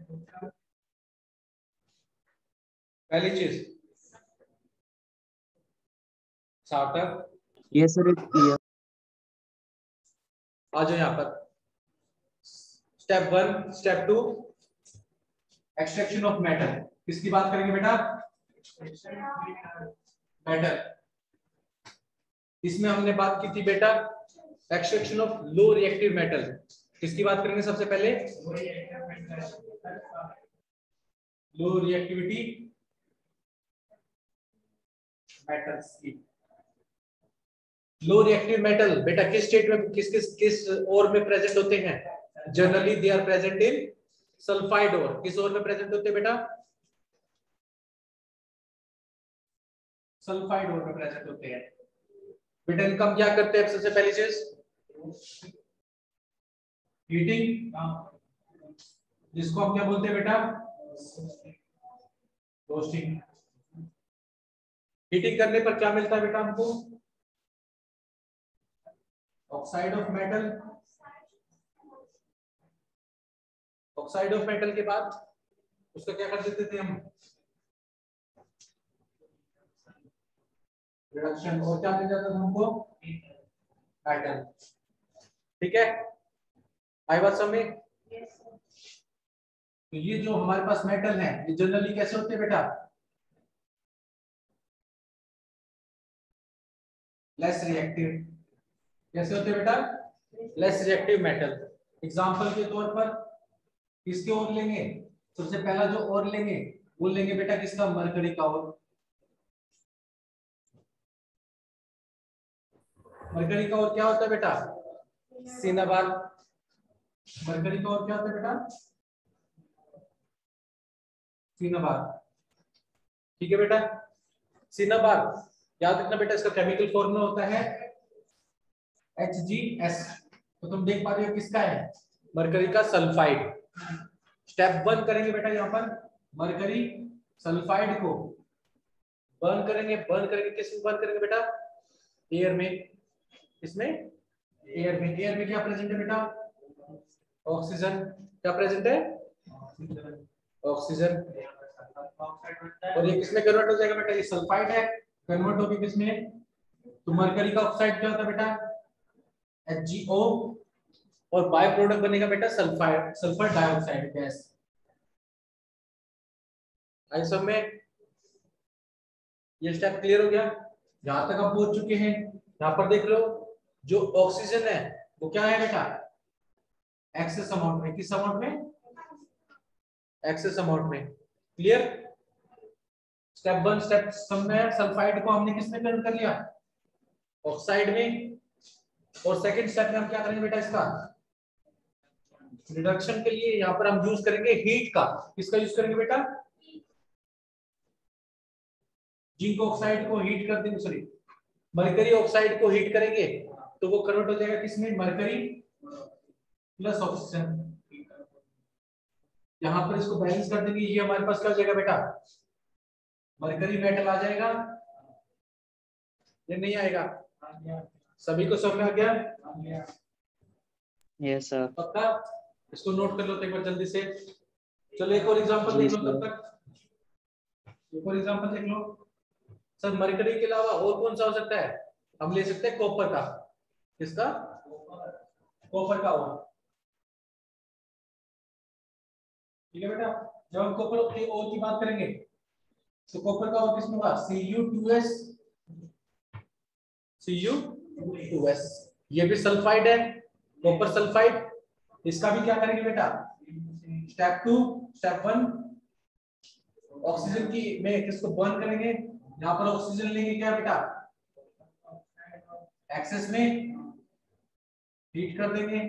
पहली चीज Sarthak, yes sir, it's clear. आ जाओ यहाँ पर। Step 1, step 2, extraction of metal. किसकी बात करेंगे बेटा? मेटल। इसमें हमने बात की थी बेटा extraction of low reactive metal. किसकी बात करेंगे सबसे पहले? लो रिएक्टिविटी मेटल्स की। लो रिएक्टिव मेटल बेटा किस स्टेट में, किस ओर में प्रेजेंट होते हैं? Generally they are present in sulphide ore. किस ओर में प्रेजेंट होते हैं बेटा? सल्फाइड ओर में प्रेजेंट होते हैं बेटा। इनका हम क्या करते हैं? सबसे पहली चीज हीटिंग, जिसको हम क्या बोलते हैं बेटा? रोस्टिंग। हीटिंग करने पर क्या मिलता है बेटा हमको? Oxide of metal. Oxide of metal के बाद उसका क्या कर देते थे हम? रिडक्शन। और क्या मिल जाता था हमको? मेटल। ठीक है, आई बात समझ में? तो ये जो हमारे पास मेटल है ये जनरली कैसे होते हैं बेटा? Less reactive. कैसे होते हैं बेटा? Less reactive metal. एग्जांपल के तौर पर किसके ओर लेंगे? सबसे पहला जो ओर लेंगे वो लेंगे बेटा किसका? मरकरी का ओर। मरकरी का ओर क्या होता है बेटा? सिनाबार। मरकरी का ओर क्या होता है बेटा? सिनाबार। ठीक है बेटा, सिनाबार याद रखना बेटा। इसका केमिकल फॉर्मूला होता है HgS। तो तुम देख पा रहे हो किसका है? मरकरी का सल्फाइड। स्टेप 1 करेंगे बेटा यहाँ पर मरकरी सल्फाइड को बर्न करेंगे। बर्न करेंगे किसमें बर्न करेंगे बेटा? एयर में। इसमें एयर में। एयर में क्या प्रेजेंट है बेटा? ऑक्सीजन। क्या प्रेजेंट है? ऑक्सीजन। और ये किसमें कन्वर्ट हो जाएगा बेटा? ये सल्फाइड है, कन्वर्ट होगी किसमें? तो मरकरी का ऑक्साइड क्या होता है बेटा? HgO। और बाय प्रोडक्ट बनेगा बेटा सल्फाइड, सल्फर डाइऑक्साइड गैस। आई सब में? ये स्टेप क्लियर हो गया? जहां तक आप पहुंच चुके हैं यहाँ पर देख लो, जो ऑक्सीजन है वो क्या है बेटा? एक्सेस अमाउंट में। किस अमाउंट में? एक्सेस अमाउंट में। क्लियर? स्टेप 1 स्टेप में सल्फाइड को हमने किसमें कन्वर्ट कर लिया? ऑक्साइड में। और सेकंड स्टेप में हम क्या करेंगे बेटा? इसका रिडक्शन के लिए यहाँ पर हम यूज करेंगे हीट का। किसका यूज करेंगे बेटा? जिंक ऑक्साइड को हीट कर देंगे, सॉरी मरकरी ऑक्साइड को हीट करेंगे तो वो कन्वर्ट हो जाएगा किसमें? Mercury plus oxygen. यहाँ पर इसको बैलेंस कर देंगे, ये हमारे पास क्या हो जाएगा बेटा? मरकरी मेटल आ जाएगा या नहीं आएगा? सभी को समझ में आ गया? Yes sir. पक्का? इसको नोट कर लो एक बार जल्दी से। चलो एक और एग्जांपल देख लो तब तक। एक और एग्जांपल देख लो। सर मरकरी के अलावा और कौन सा हो सकता है? हम ले सकते हैं कॉपर का। किसका? कॉपर का और। ठीक है बेटा, जब हम कॉपर के और की बात करेंगे तो कॉपर का और किसमें होगा? Cu2s। Cu2s ये भी सल्फाइड है, कॉपर सल्फाइड। इसका भी क्या करेंगे बेटा? स्टेप 2 स्टेप 1 ऑक्सीजन की में किसको बर्न करेंगे? यहाँ पर ऑक्सीजन लेंगे क्या बेटा? एक्सेस में हीट कर देंगे।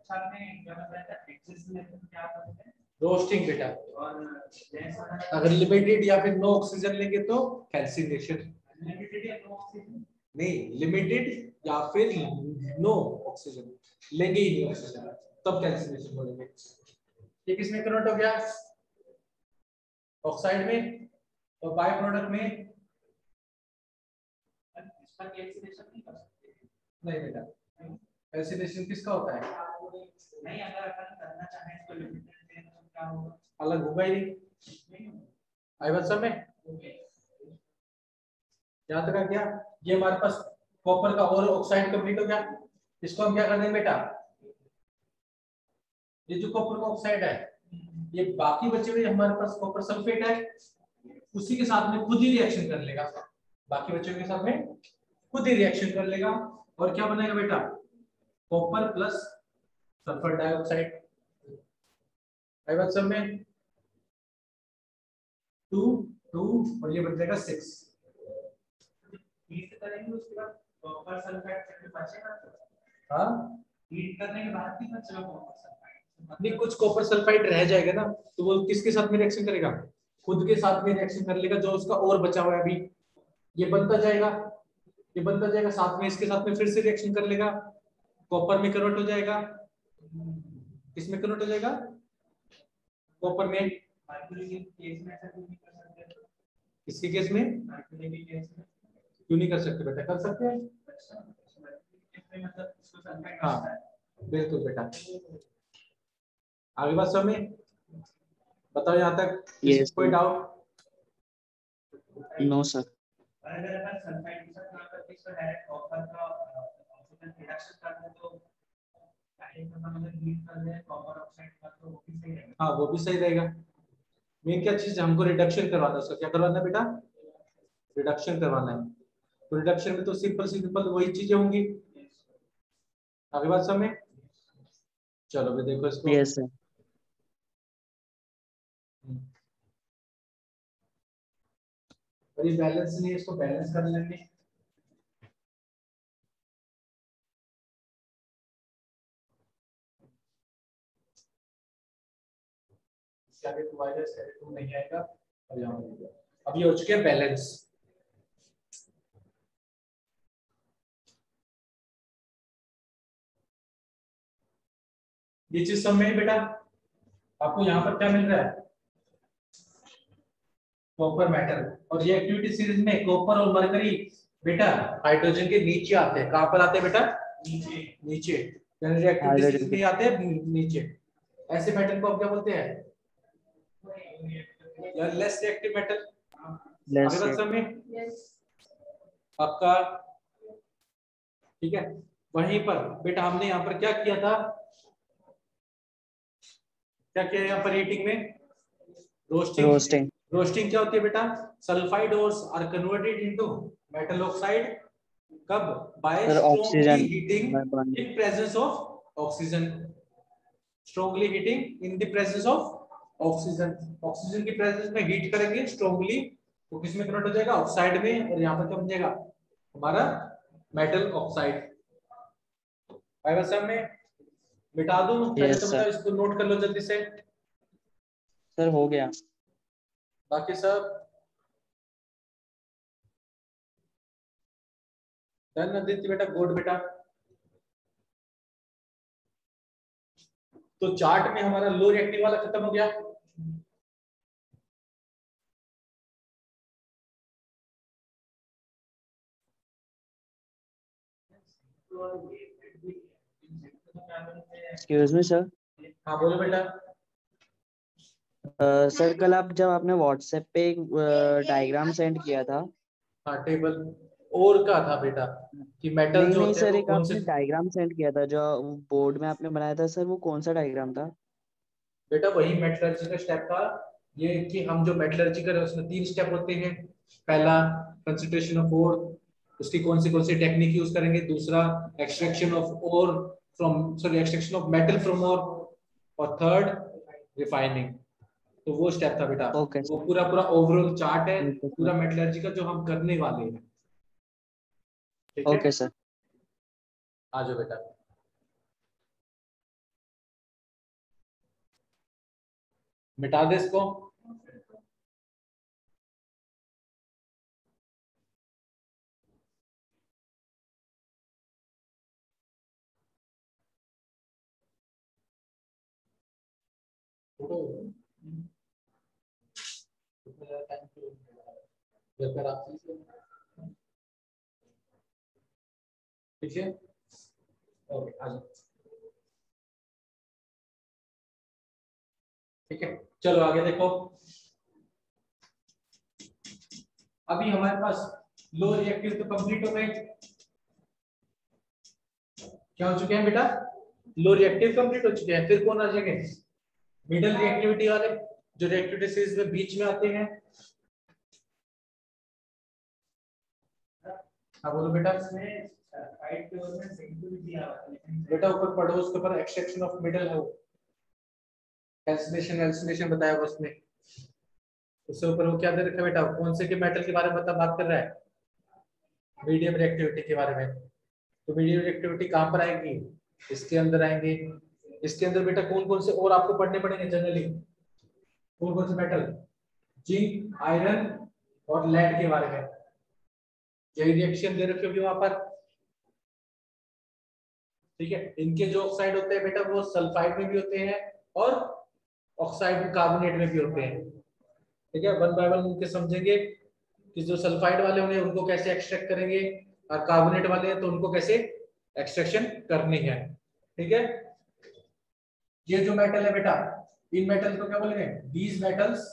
रोस्टिंग बेटा। अगर लिमिटेड या फिर नो ऑक्सीजन लेंगे तो कैल्सिनेशन। नहीं, लिमिटेड या फिर नो ऑक्सीजन लेंगे ही नहीं ऑक्सीजन तब कैल्सिनेशन बोलेंगे। ये किसमें कन्वर्ट हो गया? ऑक्साइड में। और बाय प्रोडक्ट में इसका कैल्सिनेशन नहीं कर सकते। नहीं बेटा, कैल्सिनेशन किसका होता है? नहीं, अगर अपन करना चाहें तो लिमिटेड अलग होगा ही नहीं। आई बात समझ में? यहाँ तक क्या, ये हमारे पास कॉपर का और ऑक्साइड कंप्लीट हो गया। इसको हम क्या कर देंगे बेटा, ये जो कॉपर का ऑक्साइड है, ये बाकी बचे हुए हमारे पास कॉपर सल्फेट है, उसी के साथ में खुद ही रिएक्शन कर लेगा। बाकी बचे हुए के साथ में खुद ही रिएक्शन कर लेगा और क्या बनेगा बेटा, कॉपर प्लस सल्फर डाइऑक्साइड। आई बात सब में, 2 2 और ये बन जाएगा 6। हीट करेंगे उसके बाद कॉपर सल्फाइड बचेगा। हाँ, हीट करने के बाद भी बचेगा कॉपर सल्फाइड। नहीं, कुछ कॉपर सल्फाइड रह जाएगा ना, तो वो किसके साथ में रिएक्शन करेगा, खुद के साथ में रिएक्शन कर लेगा, जो उसका और बचा हुआ है अभी, ये बनता जाएगा, ये बनता जाएगा, साथ में इसके साथ में फिर से रिएक्शन कर लेगा, कॉपर में कन्वर्ट हो जाएगा, किसमें कन्वर्ट हो जाएगा, कॉपर में। किसके केस में, क्यों नहीं कर सकते बेटा, कर सकते हैं। हाँ बिल्कुल बेटा, आगे बात समझ में, बताओ यहाँ तक Yes, कोई sir. डाउट? No, sir. हाँ वो भी सही रहेगा। मेन क्या चीज है, हमको रिडक्शन करवाना है, उसका क्या करवाना है बेटा, रिडक्शन करवाना है। तो रिडक्शन में तो सिंपल वही चीजें होंगी। आगे बात समझ में, चलो भी देखो इसको। Yes, sir. और ये बैलेंस नहीं है, इसको बैलेंस कर लेंगे। इसके आगे 2 आएगा, इसके आगे 2 नहीं आएगा, और यहाँ अब ये हो चुके हैं बैलेंस। ये चीज समझ में बेटा, आपको यहाँ पर क्या मिल रहा है, कॉपर मेटल, और ये एक्टिविटी सीरीज में कॉपर और मरकरी बेटा हाइड्रोजन के नीचे आते हैं। कहां पर आते हैं बेटा, नीचे, नीचे, यानी रिएक्टिविटी सीरीज Hydrogen में के आते हैं नीचे। ऐसे मेटल को आप क्या बोलते हैं, या लेस रिएक्टिव मेटल। आगे less बात rate. समझ में आपका, ठीक है। वहीं पर बेटा हमने यहाँ पर क्या किया था, क्या किया यहाँ पर हीटिंग में, रोस्टिंग। Roasting. रोस्टिंग क्या होती है बेटा, sulphide ores are converted into metal oxide, कब, by Sir, strongly oxygen heating by burning. In presence of oxygen. Strongly heating in the presence of oxygen, oxygen की प्रेजेंस में heat करेंगे strongly, तो किसमें कन्वर्ट हो जाएगा, ऑक्साइड में, और यहाँ पर क्या बन जाएगा हमारा मेटल ऑक्साइड। आएगा सब में, मिटा दूं, पहले तो Yes, sir. बताओ, इसको नोट कर लो जल्दी से। Sir, हो गया. बाकी सब डन आदित्य बेटा, गुड बेटा। तो चार्ट में हमारा लो रिएक्टिव वाला खत्म हो गया। Excuse me, sir. हाँ बोलो बेटा। सर कल आप जब आपने व्हाट्सएप पे एक डायग्राम सेंड किया था. हाँ टेबल और का था बेटा, कि मेटल नहीं जो नहीं होते हैं सर, वो एक कौन से। आपने डायग्राम सेंड किया था जो बोर्ड में आपने बनाया था सर, वो कौन सा डायग्राम था? बेटा वही मेटलर्जी का स्टेप था, ये कि हम जो मेटलर्जी कर रहे हैं उसमें 3 स्टेप होते हैं। पहला कंसंट्रेशन ऑफ ओर, उसकी कौन सी टेक्निक यूज करेंगे। दूसरा extraction of ore from, sorry extraction of metal from ore, और थर्ड रिफाइनिंग। तो वो स्टेप था बेटा, ओके वो सर. पूरा पूरा ओवरऑल चार्ट है, ओके सर. पूरा मेटलर्जी का जो हम करने वाले हैं। ठीक है, ओके सर. आ जाओ बेटा। मिटा दे इसको। ठीक है, ओके आ जाओ। ठीक है, चलो आगे देखो। अभी हमारे पास लो रिएक्टिव तो कंप्लीट हो गए। क्या हो चुके हैं बेटा? लो रिएक्टिव कंप्लीट हो चुके हैं। फिर कौन आ जाएंगे? मिडल रिएक्टिविटी वाले, जो रिएक्टिविटी सीरीज में बीच में आते हैं। हाँ बोलो बेटा। बेटा ऊपर पढ़ो, उसके ऊपर एक्सट्रैक्शन ऑफ मिडल है, कैल्सिनेशन एल्सिनेशन बताया हुआ उसमें। उससे ऊपर वो क्या दे रखा है बेटा? कौन से के मेटल के बारे में बात कर रहा है? मीडियम रिएक्टिविटी के बारे में। तो मीडियम रिएक्टिविटी कहाँ पर आएगी? इसके अंदर आएंगे। इसके अंदर बेटा कौन कौन से और आपको पढ़ने पड़ेंगे जनरली? कौन कौन से मेटल? जिंक, आयरन और लेड के बारे में। यही रिएक्शन दे रखी होगी वहां पर। ठीक है, इनके जो ऑक्साइड होते हैं बेटा वो सल्फाइड में भी होते हैं और ऑक्साइड कार्बोनेट में भी होते हैं। ठीक है, वन बाय वन उनके समझेंगे कि जो सल्फाइड वाले होंगे उनको कैसे एक्सट्रैक्ट करेंगे, और कार्बोनेट वाले हैं तो उनको कैसे एक्सट्रैक्शन करनी है। ठीक है, ये जो मेटल है बेटा, इन मेटल को क्या बोलेंगे? These metals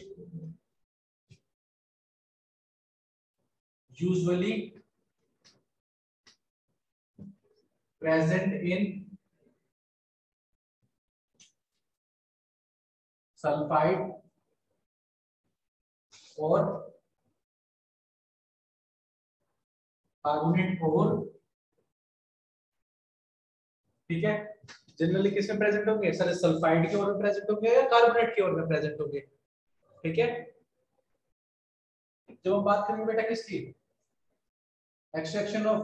usually present in sulphide ore carbonate ore. ठीक है, जनरली किस में प्रेजेंट होंगे सर? सल्फाइड की ओर में प्रेजेंट होंगे या कार्बोनेट की ओर में प्रेजेंट होंगे? ठीक है, जब हम बात करेंगे बेटा किसकी? Extraction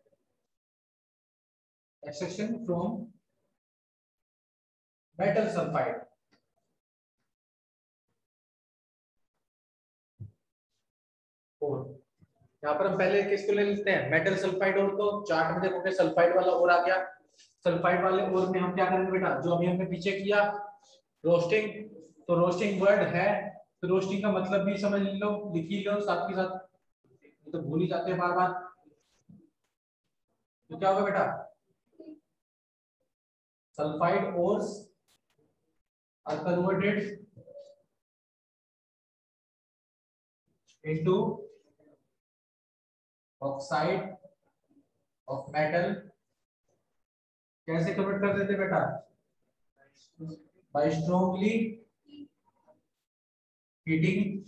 from metal sulphide. और यहाँ पर हम पहले किसको ले लेते हैं? मेटल सल्फाइड और। तो चार्ट में देखोगे सल्फाइड वाला और आ गया। सल्फाइड वाले और में हम क्या करेंगे बेटा? जो अभी हमने पीछे किया रोस्टिंग, तो रोस्टिंग वर्ड है तो रोस्टिंग का मतलब भी समझ लो, लिख ही लो साथ के साथ, तो भूल ही जाते हैं बार बार। तो क्या होगा बेटा? Sulphide ores are converted into oxide of metal. कैसे कन्वर्ट कर देते बेटा? By strongly heating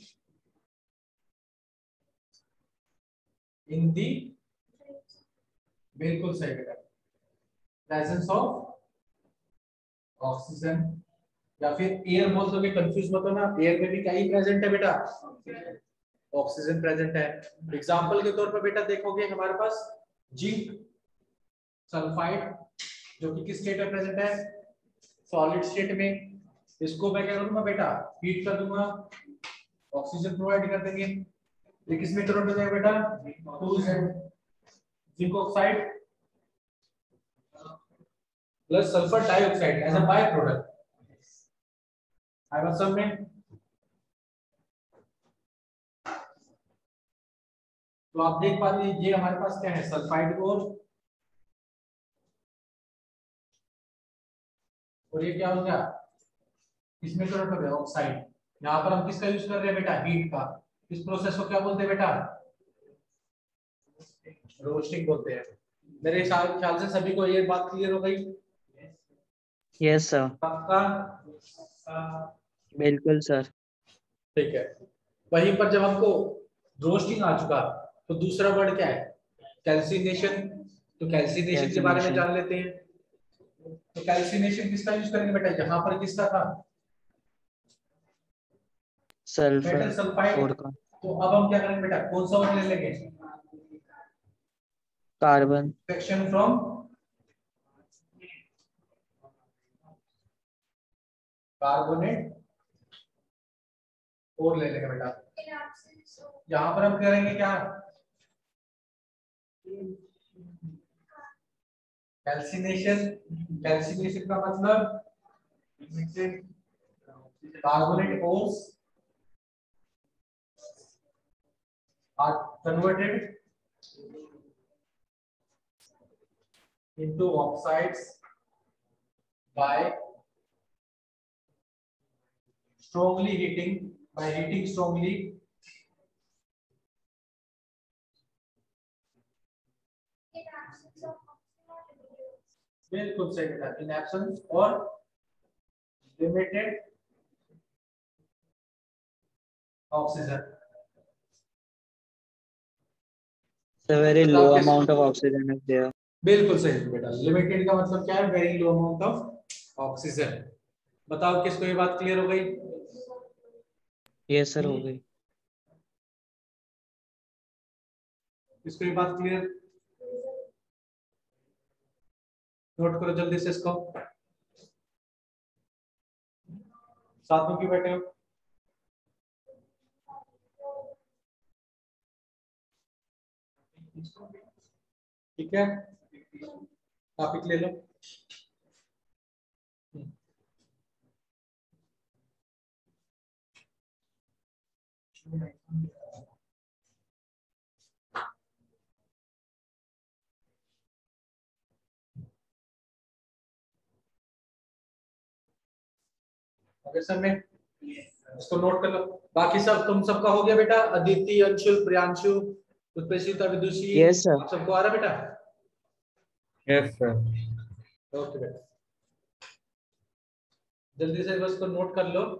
in the, बिल्कुल सही बेटा, प्रेजेंस ऑफ ऑक्सीजन। या फिर एयर बोल दोगे, कंफ्यूज मत होना, एयर में भी क्या ही प्रेजेंट है बेटा? ऑक्सीजन प्रेजेंट है। एग्जांपल के तौर पर बेटा देखोगे हमारे पास जिंक सल्फाइड, जो कि किस स्टेट में प्रेजेंट है? सॉलिड स्टेट में। इसको मैं क्या करूंगा बेटा? हीट कर दूंगा, ऑक्सीजन प्रोवाइड कर देंगे। ये किस में कन्वर्ट हो जाएगा बेटा? 2Z zinc oxide plus sulphur dioxide as a by product. आई बात समझ में? तो आप देख पा रहे हैं ये हमारे पास क्या है? सल्फाइड और ये क्या हो गया? इसमें कन्वर्ट हो गया ऑक्साइड। यहाँ पर हम किसका यूज कर रहे हैं बेटा? हीट का। इस प्रोसेस को क्या बोलते हैं बेटा? रोस्टिंग बोलते हैं। मेरे ख्याल से सभी को ये बात क्लियर हो गई। Yes sir. पक्का? बिल्कुल सर। ठीक है, वहीं पर जब हमको रोस्टिंग आ चुका तो दूसरा वर्ड क्या है? कैल्सिनेशन। तो कैल्सिनेशन के बारे में कैल्सिनेशन। जान लेते हैं। तो कैल्सिनेशन किसका यूज करेंगे बेटा? यहाँ पर किसका था? Metal sulphur sulphide. और का। तो अब हम क्या करेंगे बेटा? कौन सा वर्ड ले लेंगे? कार्बन। सेक्शन फ्रॉम कार्बोनेट और ले लेंगे बेटा। यहाँ पर हम करेंगे क्या? कैल्सिनेशन। कैल्सिनेशन का मतलब carbonate ores are converted into oxides by strongly heating, by heating strongly, बिल्कुल सही बेटा, in absence or limited oxygen, very low amount of oxygen is there. बिल्कुल सही बेटा, लिमिटेड का मतलब क्या है, very low amount of oxygen. बताओ किसको ये बात क्लियर हो गई? यस सर, हो गई। किसको ये बात क्लियर? नोट करो जल्दी से इसको, साथ में क्यों बैठे हो? ठीक है, टॉपिक ले लो। अगर सब में इसको नोट कर लो। बाकी सब तुम सबका हो गया बेटा? Aditi, Anshul, Priyanshu, Utpeshita, Vidushi, yes sir. आप सबको आ रहा बेटा? Yes sir. ओके बेटा, जल्दी से बस को नोट कर लो।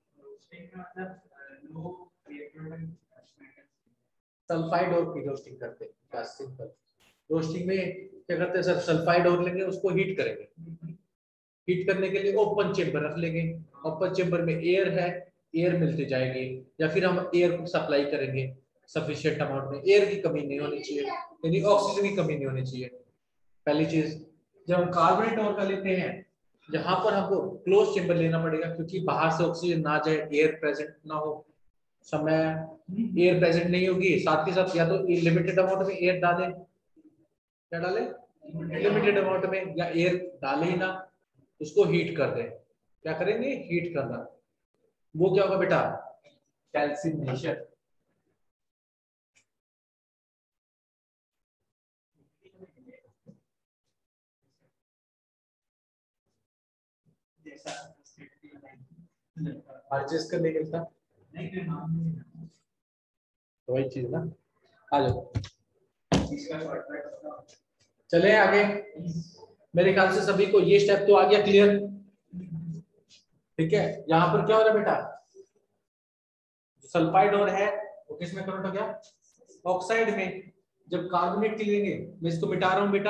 सल्फाइड और की रोस्टिंग करते हैं, सिंपल। रोस्टिंग में क्या करते हैं सर, सल्फाइड और लेंगे, उसको हीट करेंगे। हीट करने के लिए ओपन चेंबर रख लेंगे, ओपन चेंबर में एयर है, एयर मिलती जाएगी, या फिर हम एयर को सप्लाई करेंगे सफिशिएंट अमाउंट में, एयर की कमी नहीं होनी चाहिए, यानी ऑक्सीजन की कमी नहीं होनी चाहिए। पहली चीज, जब हम कार्बोनेट और का लेते हैं, यहाँ पर हमको क्लोज चेंबर लेना पड़ेगा, क्योंकि बाहर से ऑक्सीजन ना जाए, एयर प्रेजेंट ना हो। समय एयर प्रेजेंट नहीं होगी, साथ के साथ या तो लिमिटेड अमाउंट में एयर डालें, क्या डालें, लिमिटेड अमाउंट में, या एयर डाले ही ना, उसको हीट कर दें। क्या करेंगे, हीट करना। वो क्या होगा बेटा, कैल्सिनेशन। हर चीज का नहीं मिलता, तो वही चीज ना। आ जाओ, चले आगे। मेरे ख्याल से सभी को ये स्टेप तो आ गया क्लियर। ठीक है, यहाँ पर क्या हो रहा है बेटा, सल्फाइड और है वो किस में कन्वर्ट हो गया, ऑक्साइड में। जब कार्बोनेट की लेंगे, मैं इसको मिटा रहा हूं बेटा,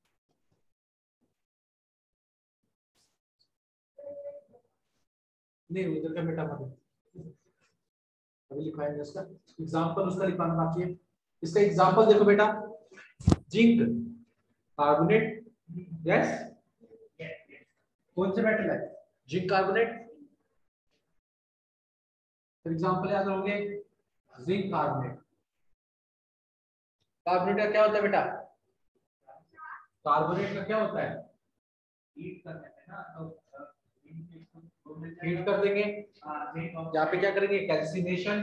नहीं उधर का मिटा मत, अभी लिखवाएंगे उसका एग्जांपल, उसका लिखवाना बाकी है। इसका एग्जांपल देखो बेटा, जिंक कार्बोनेट, यस, कौन से मेटल है, जिंक कार्बोनेट। एग्जांपल याद रहोगे, जिंक कार्बोनेट। कार्बोनेट का क्या होता है बेटा, कार्बोनेट का क्या होता है, हीट कर देते हैं ना, तो हीट कर देंगे। यहाँ पे क्या करेंगे, कैल्सिनेशन।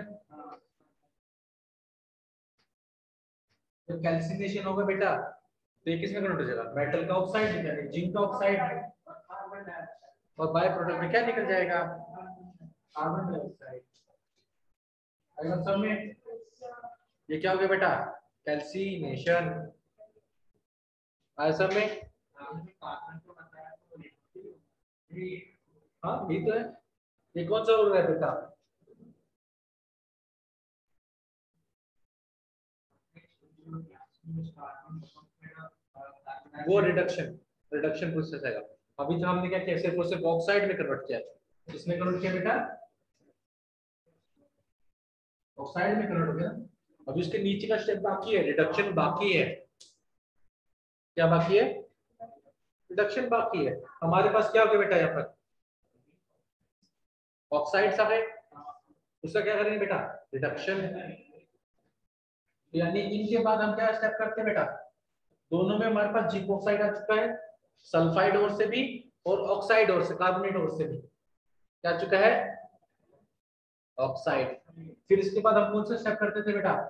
जब कैल्सिनेशन होगा बेटा, तो ये किसमें कन्वर्ट हो जाएगा, मेटल का ऑक्साइड, यानी जिंक का ऑक्साइड, और बाय प्रोडक्ट में क्या निकल जाएगा, कार्बन डाइऑक्साइड। अगर सब में ये क्या हो गया बेटा, कैल्सिनेशन। सब में हाँ ये तो है। ये कौन सा हो रहा है बेटा, वो रिडक्शन, रिडक्शन प्रोसेस है। अभी जो हमने क्या किया, सिर्फ और सिर्फ ऑक्साइड में कन्वर्ट किया, किसमें कन्वर्ट किया बेटा, ऑक्साइड में कन्वर्ट हो गया। अभी उसके नीचे का स्टेप बाकी है, रिडक्शन बाकी है। क्या बाकी है, रिडक्शन बाकी है। हमारे पास क्या हो गया बेटा, यहाँ पर ऑक्साइड सब है, उसका क्या करेंगे बेटा, रिडक्शन। यानी इनके बाद हम क्या स्टेप करते हैं बेटा, दोनों में हमारे पास जिंक ऑक्साइड आ चुका है, सल्फाइड और से भी, और ऑक्साइड और से, कार्बोनेट और से भी क्या चुका है, ऑक्साइड। फिर इसके बाद हम कौन सा स्टेप करते थे बेटा,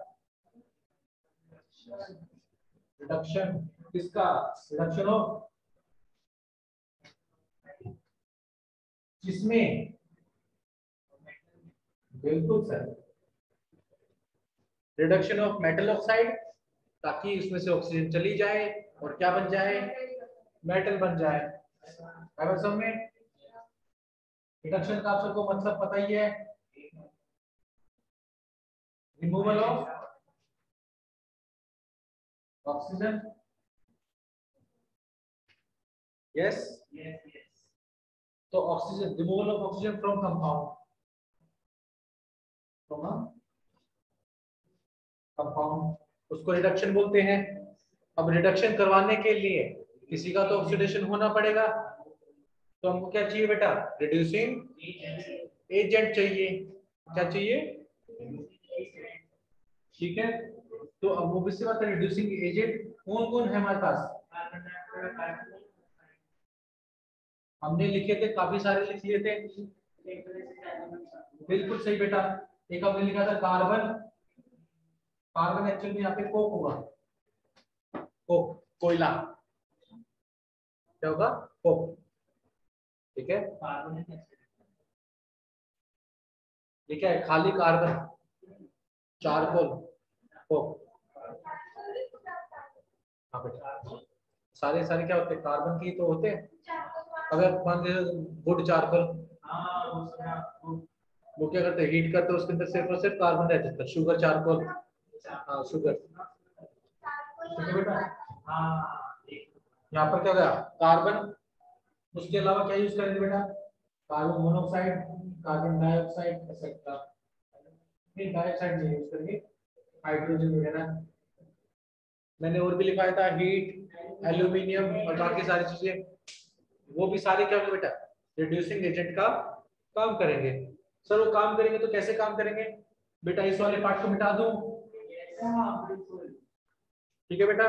रिडक्शन। किसका रिडक्शन हो, जिसमें बिल्कुल sir, reduction of metal oxide, ताकि उसमें से ऑक्सीजन चली जाए और क्या बन जाए, मेटल बन जाए। समझ में? रिडक्शन का आप सबको मतलब पता ही है, रिमूवल ऑफ ऑक्सीजन। यस, तो oxygen, removal of oxygen from compound, from compound, उसको रिडक्शन बोलते हैं। अब रिडक्शन करवाने के लिए किसी का तो ऑक्सीडेशन होना पड़ेगा, तो हमको क्या चाहिए बेटा, रिड्यूसिंग एजेंट चाहिए। क्या चाहिए? ठीक है, तो अब वो किससे बात है, रिड्यूसिंग एजेंट कौन कौन है हमारे पास? हमने लिखे थे, काफी सारे लिख लिए थे। बिल्कुल सही बेटा, एक हमने लिखा था कार्बन, कार्बन एक्चुअली में यहाँ पे कोक होगा, कोक, कोयला, क्या होगा, कोक। ठीक है, ये क्या है, खाली कार्बन, चारकोल, कोक। हाँ बेटा, सारे सारे क्या होते हैं, कार्बन की तो होते हैं। अगर मान लीजिए वुड चारकोल, वो क्या करते हैं, हीट करते हैं, उसके अंदर सिर्फ और सिर्फ कार्बन रह जाता है। शुगर चारकोल, हाँ शुगर। ठीक है बेटा, यहाँ पर क्या गया, कार्बन, उसके अलावा क्या यूज करेंगे बेटा, carbon monoxide, carbon dioxide, etcetera. नहीं, डाइऑक्साइड नहीं यूज करेंगे, हाइड्रोजन वगैरह। मैंने और भी लिखाया था, हीट, एल्यूमिनियम और बाकी सारी चीजें, वो भी सारे क्या होंगे बेटा, रिड्यूसिंग एजेंट का काम करेंगे। सर वो काम करेंगे तो कैसे काम करेंगे बेटा, इस वाले पार्ट को मिटा दूं? ठीक है बेटा,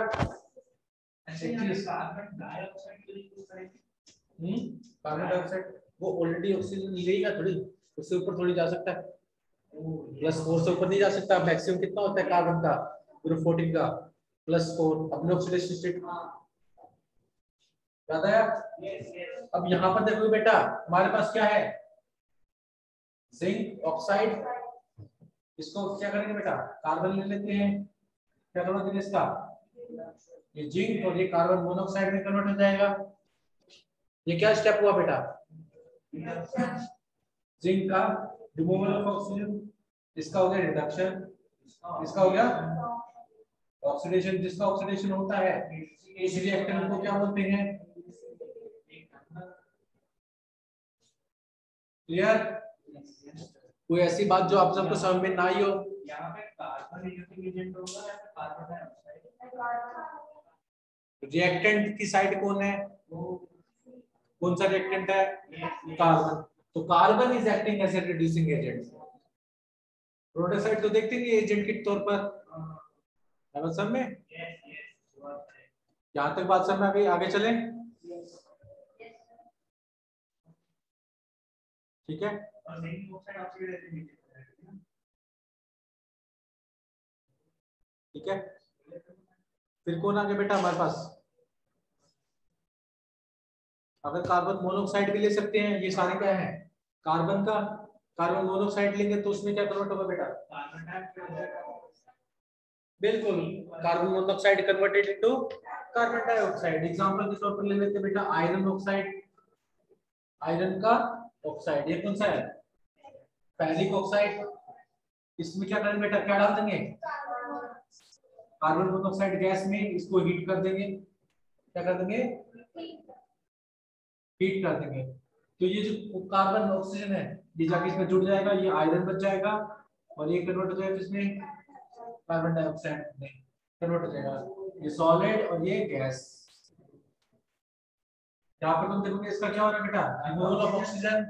कार्बन डाइऑक्साइड वो ऑलरेडी ऑक्सीजन लेगा थोड़ी, उससे ऊपर थोड़ी जा सकता है, +4 से ऊपर नहीं जा सकता। मैक्सिमम कितना होता है कार्बन का, ग्रुप 14 का, +4, अपने ऑक्सीडेशन स्टेट याद आया? अब यहाँ पर देखो बेटा, हमारे पास क्या है, जिंक ऑक्साइड, इसको क्या करेंगे बेटा, कार्बन ले लेते हैं, क्या करना देंगे इसका, ये जिंक और ये कार्बन मोनोऑक्साइड में कन्वर्ट हो जाएगा। ये क्या स्टेप हुआ बेटा, जिंक का रिमूवल ऑफ ऑक्सीजन, इसका हो गया रिडक्शन, इसका हो गया ऑक्सीडेशन। जिसका ऑक्सीडेशन होता है इस रिएक्टेंट को क्या बोलते हैं, क्लियर? कोई ऐसी बात जो आप सबको समझ में ना आई हो? यहाँ पे कार्बन रिड्यूसिंग एजेंट होगा या कार्बन डाइऑक्साइड? रिएक्टेंट की साइड कौन है, कौन सा रिएक्टेंट है, कार्बन, तो carbon is acting as a reducing agent. Product side तो देखते हैं एजेंट के तौर पर, है सब में? यहाँ तक बात समझ में आ गई, आगे चलें? ठीक है, ठीक है, फिर कौन आ गया बेटा हमारे पास, अगर कार्बन मोनोऑक्साइड भी ले सकते हैं, ये सारे क्या है कार्बन का, कार्बन मोनोऑक्साइड लेंगे तो उसमें क्या कन्वर्ट होगा बेटा, बिल्कुल, carbon monoxide converted into carbon dioxide. Example के तौर पर ले लेते हैं बेटा आयरन ऑक्साइड, आयरन का ऑक्साइड, ये कौन सा है, फेरिक ऑक्साइड। इसमें क्या करेंगे बेटा, क्या डाल देंगे, कार्बन मोनोऑक्साइड गैस में इसको हीट कर देंगे, क्या कर देंगे, हीट कर देंगे, तो ये जो कार्बन ऑक्सीजन है ये जाके इसमें जुड़ जाएगा, ये आयरन बच जाएगा और ये कन्वर्ट हो जाएगा इसमें कार्बन डाइऑक्साइड में कन्वर्ट हो जाएगा, ये सॉलिड और ये गैस। यहाँ पर तुम देखोगे इसका क्या हो रहा है बेटा, removal of oxygen,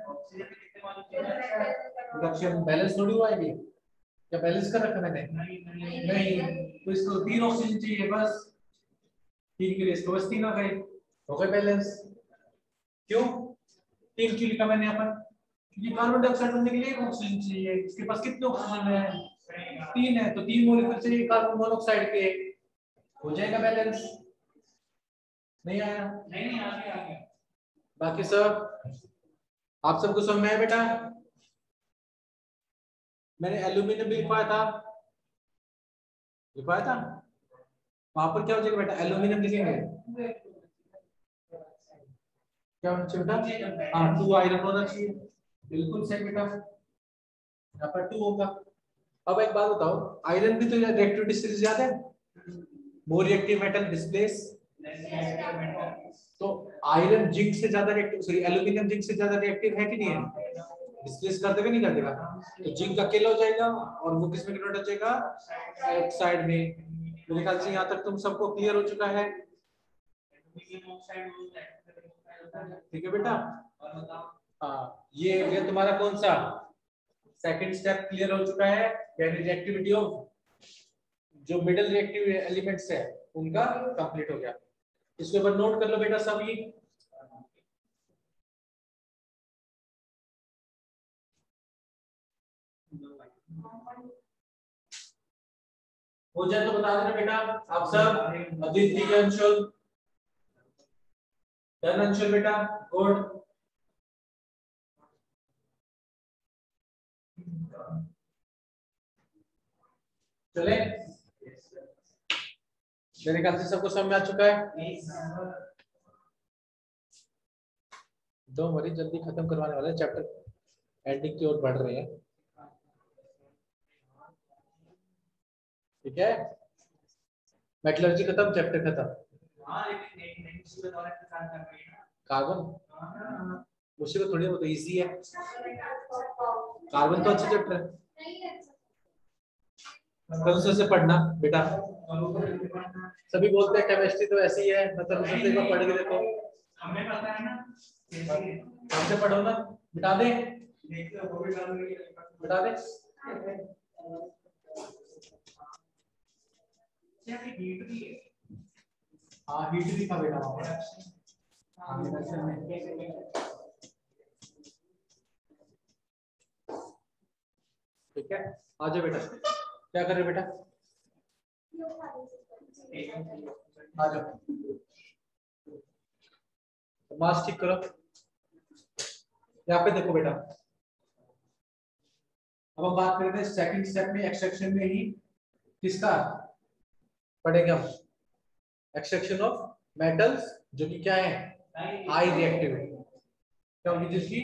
reduction, balance थोड़ी हुआ है ये, क्या बैलेंस कर रखा मैंने, नहीं, तो इसको 3 ऑक्सीजन चाहिए बस, 3 के लिए इसको बस 3 आ गए, हो गए बैलेंस। क्यों 3 क्यों लिखा मैंने यहाँ पर, क्योंकि कार्बन डाइऑक्साइड बनने के लिए 1 ऑक्सीजन चाहिए, इसके पास कितने ऑक्सीजन है, 3 है, तो 3 मॉलिक्यूल चाहिए कार्बन मोनोऑक्साइड के, हो जाएगा बैलेंस। नहीं आया, नहीं आ गया। बाकी सब आप सबको समझ में आया बेटा? मैंने एल्यूमिनियम भी लिखवाया था, वहां पर क्या हो जाएगा बेटा, एल्यूमिनियम लिखेंगे, क्या होना चाहिए बेटा, हाँ 2 आयरन होना चाहिए, बिल्कुल सही बेटा, यहाँ पर 2 होगा। अब एक बात बताओ, आयरन भी तो रिएक्टिविटी सीरीज याद है, मोर रिएक्टिव मेटल डिस्प्लेस, तो आयरन जिंक से ज्यादा रिएक्टिव, सॉरी एल्यूमिनियम जिंक से ज्यादा रिएक्टिव है कि नहीं है, डिस्प्लेस कर देगा नहीं कर देगा, तो जिंक अकेला हो जाएगा और वो किस में कन्वर्ट हो जाएगा, ऑक्साइड में। मेरे ख्याल से यहाँ तक तुम सबको क्लियर हो चुका है, ठीक है बेटा। हाँ ये हो गया तुम्हारा कौन सा, सेकंड स्टेप क्लियर हो चुका है, यानी रिएक्टिविटी ऑफ जो मिडल रिएक्टिव एलिमेंट्स है उनका कंप्लीट हो गया। इसके ऊपर नोट कर लो बेटा सभी, हो जाए तो बता देना बेटा आप सब। अदिति अंशुल, डन अंशुल बेटा, गुड। चले, मेरे ख्याल से सबको समझ में आ चुका है। दो वरी जल्दी खत्म करवाने वाले, चैप्टर एंडिंग की ओर बढ़ रहे हैं, ठीक है। मेटलर्जी खत्म, चैप्टर खत्म। कार्बन मुश्किल थोड़ी, वो तो इजी है, कार्बन तो अच्छा चैप्टर है, कल से पढ़ना बेटा। सभी बोलते हैं केमिस्ट्री तो ऐसी है, मतलब उससे एक बार पढ़ के देखो, हमें पता है ना, हमसे पढ़ो ना, बिठा दे, बिठा दे। हाँ हीट भी था बेटा वहाँ पर, ठीक है। आ जाओ बेटा, क्या कर रहे बेटा, आ जाओ, मास्क ठीक करो। यहाँ पे देखो बेटा, अब हम बात करते हैं सेकंड स्टेप में, एक्सट्रैक्शन में ही किसका पढ़ेंगे हम, एक्सट्रैक्शन ऑफ मेटल्स, जो कि क्या है, हाई रिएक्टिविटी, क्या होगी जिसकी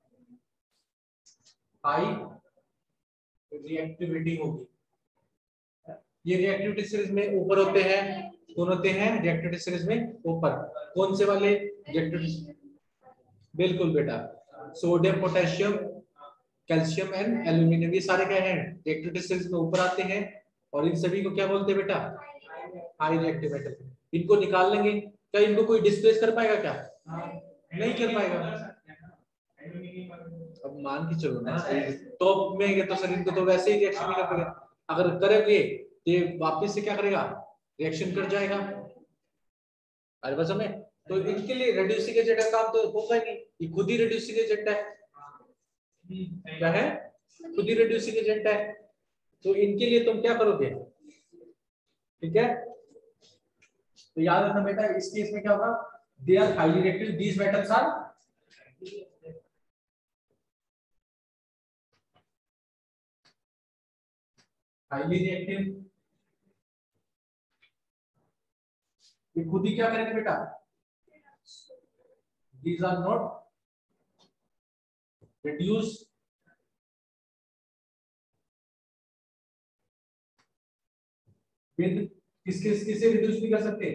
हाई रिएक्टिविटी होगी। ये रिएक्टिविटी सीरीज में ऊपर होते हैं, कौन होते हैं रिएक्टिविटी सीरीज में ऊपर, कौन से वाले रिएक्टिविटी, बिल्कुल बेटा, sodium potassium calcium and aluminium, ये सारे क्या हैं रिएक्टिविटी सीरीज में ऊपर आते हैं, और इन सभी को क्या बोलते हैं बेटा, हाई रिएक्टिव मेटल। इनको निकाल लेंगे, क्या इनको कोई डिस्प्लेस कर पाएगा क्या, नहीं कर पाएगा। अब मान के चलो ना, टॉप में है तो सर इनको तो वैसे ही रिएक्शन नहीं कर पाएगा, अगर करेंगे तो ये वापस से क्या करेगा, रिएक्शन कर जाएगा, अरे बस हमें तो इनके लिए रेड्यूसिंग एजेंट का काम तो होगा ही नहीं, ये खुद ही रेड्यूसिंग एजेंट है, क्या है, खुद ही रेड्यूसिंग एजेंट है, तो इनके लिए तुम क्या करोगे, ठीक है। तो याद रखना बेटा, इस केस में क्या होगा, they are highly reactive, these metals are highly reactive, ये खुद ही क्या करेंगे बेटा, these are not reduced with, किससे रिड्यूस नहीं कर सकते,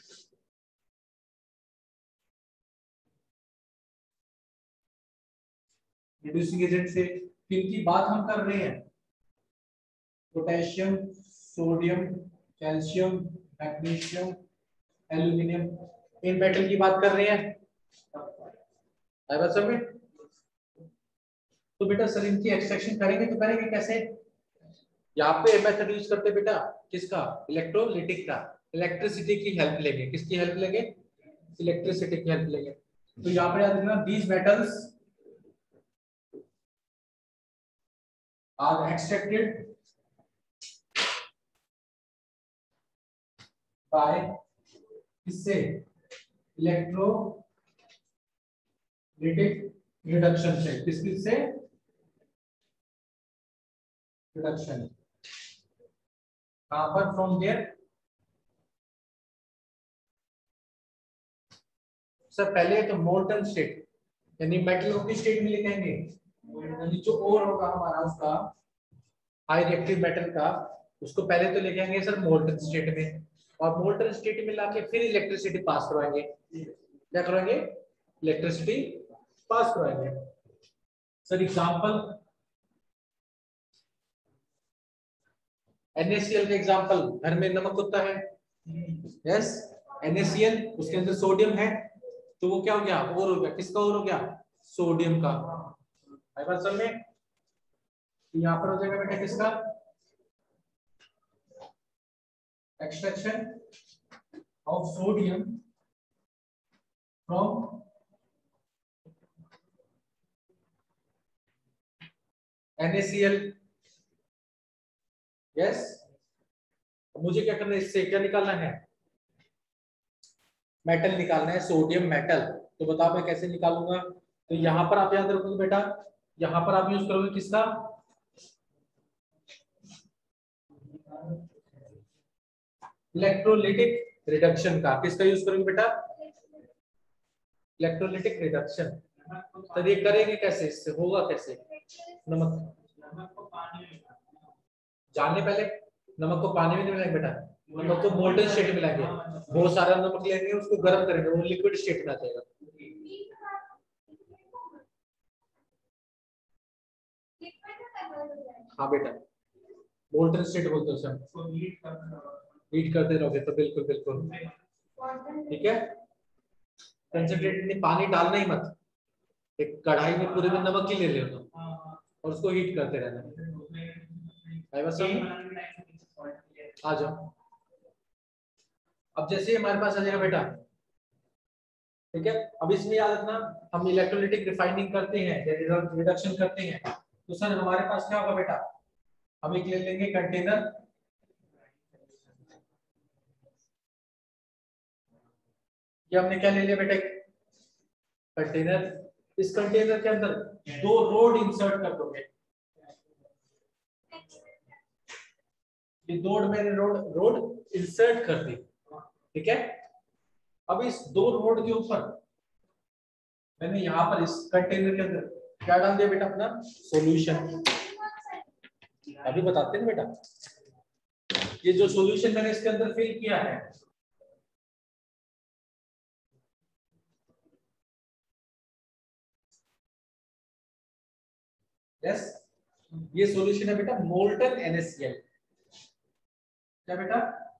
रिड्यूसिंग एजेंट से, किनकी बात हम कर रहे हैं, potassium, sodium, calcium, magnesium, aluminium, इन मेटल की बात कर रहे हैं, समझ में। तो बेटा सर इनकी एक्सट्रैक्शन करेंगे तो करेंगे कैसे, यहाँ पे मेथड यूज करते बेटा किसका, इलेक्ट्रोलिटिक का, इलेक्ट्रिसिटी की हेल्प लेंगे, किसकी हेल्प लेंगे, इलेक्ट्रिसिटी की हेल्प लेंगे। तो यहाँ पे याद रखना, these metals are extracted by किससे, इलेक्ट्रोलिटिक रिडक्शन से, किस से, रिडक्शन कहां पर, फ्रॉम देयर। सर पहले तो मोल्टन स्टेट यानी मेटल की स्टेट में लिखेंगे, यानी जो ओर होगा हमारा उसका हाई रिएक्टिव मेटल का, उसको पहले तो लिखेंगे सर मोल्टन स्टेट में, और मोल्टन स्टेट में लाके फिर इलेक्ट्रिसिटी पास करवाएंगे। क्या करवाएंगे? इलेक्ट्रिसिटी पास करवाएंगे। सर एग्जांपल NaCl का एग्जांपल, घर में नमक होता है, यस, NaCl, उसके अंदर सोडियम है, तो वो क्या हो गया? और हो गया, किसका और हो गया? सोडियम का। आई बात समझ में? यहाँ पर हो जाएगा बेटा किसका? Extraction of sodium from NaCl, yes. मुझे क्या करना है, इससे क्या निकालना है? मेटल निकालना है, सोडियम मेटल। तो बताओ मैं कैसे निकालूंगा? तो यहां पर आप याद रखोगे बेटा, यहां पर आप यूज करोगे किसका? इलेक्ट्रोलिटिक रिडक्शन का। किसका यूज करोगे बेटा? Electrolytic reduction. तो ये करेंगे कैसे, इससे होगा कैसे? नमक को पानी में जानने, पहले नमक को पानी में नहीं मिलाएंगे बेटा, नमक को मोल्टन स्टेट में मिलाएंगे। बहुत सारा नमक लेंगे, उसको गर्म करेंगे, वो लिक्विड स्टेट में आ जाएगा। हाँ बेटा, मोल्टन स्टेट बोलते हैं उसे। हीट करते रहोगे तो बिल्कुल बिल्कुल ठीक है। कंसंट्रेटेड में पानी डालना ही मत, एक कढ़ाई में पूरे में नमक ही ले लेना और उसको हीट करते रहना। आ जाओ। अब जैसे हमारे पास आ जाएगा बेटा, ठीक है। अब इसमें याद रखना, हम इलेक्ट्रोलिटिक रिफाइनिंग करते हैं, रिडक्शन करते हैं, तो सर हमारे पास क्या होगा बेटा? हम एक ले लेंगे कंटेनर, ये हमने क्या ले लिया बेटा? कंटेनर। इस कंटेनर के अंदर 2 रोड इंसर्ट कर दोगे। ये मैंने रोड इंसर्ट कर दी, ठीक है। अब इस 2 रोड के ऊपर मैंने यहाँ पर इस कंटेनर के अंदर क्या डाल दिया बेटा? अपना सॉल्यूशन। अभी बताते हैं बेटा, ये जो सॉल्यूशन मैंने इसके अंदर फिल किया है, यस, ये सॉल्यूशन है बेटा मोल्टन NaCl। क्या बेटा?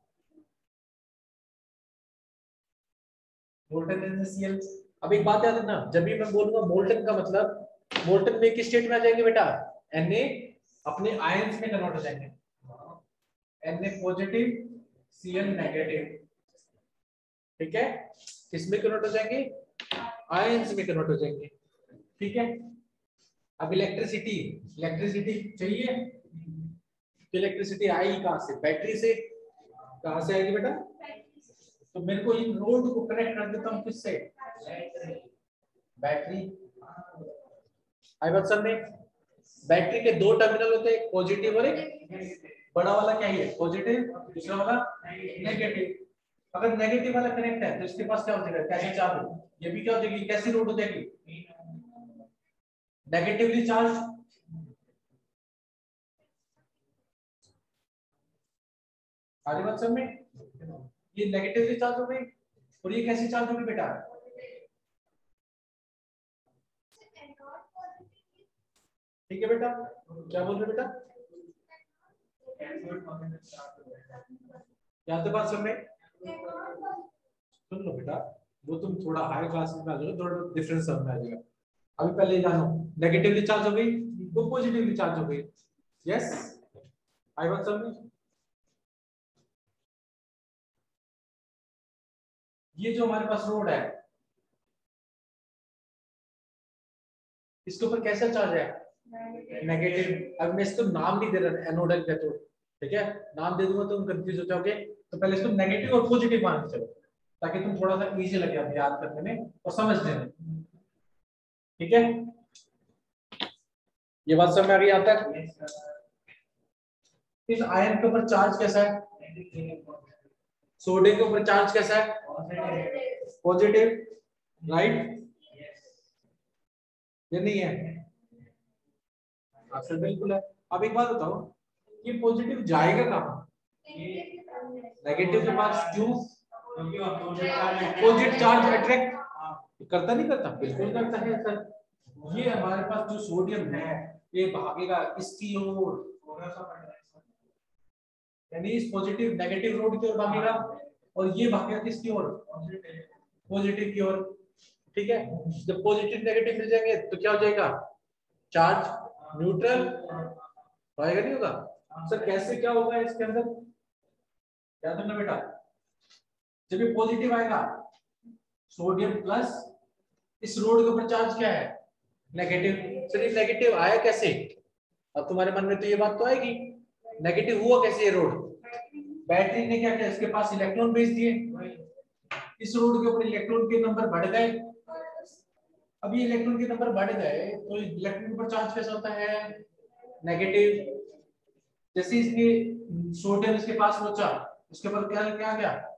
Molten NaCl। अब एक बात याद रखना, जब भी मैं बोलूंगा मोल्टन का मतलब, मोल्टन में किस स्टेट में आ जाएंगे बेटा? Na अपने आयंस में कन्वर्ट हो जाएंगे, Na पॉजिटिव, Cl नेगेटिव, ठीक है। किसमें कन्वर्ट हो जाएंगे? आयंस में कन्वर्ट हो जाएंगे, ठीक है। अब इलेक्ट्रिसिटी चाहिए, तो इलेक्ट्रिसिटी आई कहां से? बैटरी से। कहां से आएगी बेटा? तो मेरे को इन रोड को कनेक्ट कर देता हूं किससे? बैटरी। आई बात समझ में? बैटरी के 2 टर्मिनल होते हैं, एक पॉजिटिव और एक बड़ा वाला क्या है? पॉजिटिव, दूसरा वाला नेगेटिव। अगर नेगेटिव वाला कनेक्ट है तो इसके पास क्या हो जाएगा? कैसे चार्ज हो? ये भी क्या हो जाएगी? कैसी रोड हो जाएगी? Negatively charge. आगे बात समझ में? ये नेगेटिवली चार्ज हो गई, और ये कैसे चार्ज होगी बेटा? ठीक है बेटा, क्या बोल रहे बेटा? यहाँ तो बात समझ में? सुन लो बेटा, वो तुम थोड़ा हाई क्लास में आ जाओ, थोड़ा डिफरेंस समझ में आ जाएगा। अभी पहले जानो, नेगेटिवली चार्ज हो गई, वो पॉजिटिवली चार्ज हो गई, यस। आई बात समझ में? ये जो हमारे पास रोड है, इसके ऊपर कैसा चार्ज है? नेगेटिव। अब मैं इसको नाम नहीं दे रहा, एनोड एंड कैथोड, ठीक है। नाम दे दूंगा तो तुम कंफ्यूज हो जाओगे, तो पहले इसको नेगेटिव और पॉजिटिव मान के चलो, ताकि तुम थोड़ा सा इजी लगे आपको याद करने में और समझने में, ठीक है। ये बात समझ में आ गई यहाँ तक? इस आयन के ऊपर चार्ज कैसा है? सोडियम के ऊपर चार्ज कैसा है? Positive, right? ये नहीं है? आंसर बिल्कुल है। अब एक बात बताओ, ये पॉजिटिव जाएगा कहाँ? नेगेटिव के पास। क्यों? अपोजिट चार्ज अट्रैक्ट करता नहीं करता? बिल्कुल करता है सर। ये हमारे पास जो सोडियम है ये भागेगा इसकी ओर, यानी इस पॉजिटिव नेगेटिव रोड की ओर भागेगा, और ये भागेगा किसकी ओर? पॉजिटिव की ओर। ठीक है, जब पॉजिटिव नेगेटिव मिल जाएंगे तो क्या हो जाएगा? चार्ज न्यूट्रल होएगा, नहीं होगा? सर कैसे, क्या होगा इसके अंदर? क्या करना बेटा? जब ये पॉजिटिव आएगा, सोडियम प्लस, इस रोड के ऊपर चार्ज क्या है? नेगेटिव। सर ये नेगेटिव आया कैसे? अब तुम्हारे मन में तो ये बात तो आएगी, नेगेटिव हुआ कैसे ये रोड? बैटरी ने क्या किया? इसके पास इलेक्ट्रॉन भेज दिए, इस रोड के ऊपर इलेक्ट्रॉन के नंबर बढ़ गए। अब ये इलेक्ट्रॉन के नंबर बढ़ गए तो इलेक्ट्रॉन के ऊपर चार्ज कैसा होता है? नेगेटिव। जैसे इसके सोडियम इसके पास पहुंचा, उसके ऊपर क्या क्या आ गया?